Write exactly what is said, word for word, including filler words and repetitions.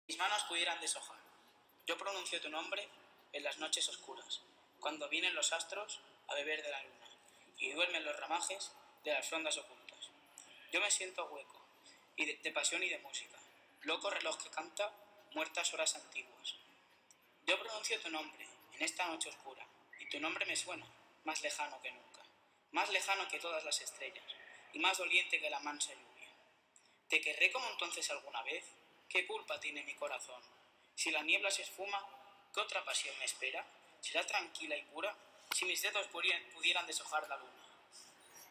Mis manos pudieran deshojar. Yo pronuncio tu nombre en las noches oscuras, cuando vienen los astros a beber de la luna y duermen los ramajes de las ondas ocultas. Yo me siento hueco, y de, de pasión y de música, loco reloj que canta muertas horas antiguas. Yo pronuncio tu nombre en esta noche oscura, y tu nombre me suena más lejano que nunca, más lejano que todas las estrellas, y más doliente que la mansa lluvia. ¿Te querré como entonces alguna vez? ¿Qué culpa tiene mi corazón? Si la niebla se esfuma, ¿qué otra pasión me espera? ¿Será tranquila y pura? Si mis dedos pudieran deshojar la luna.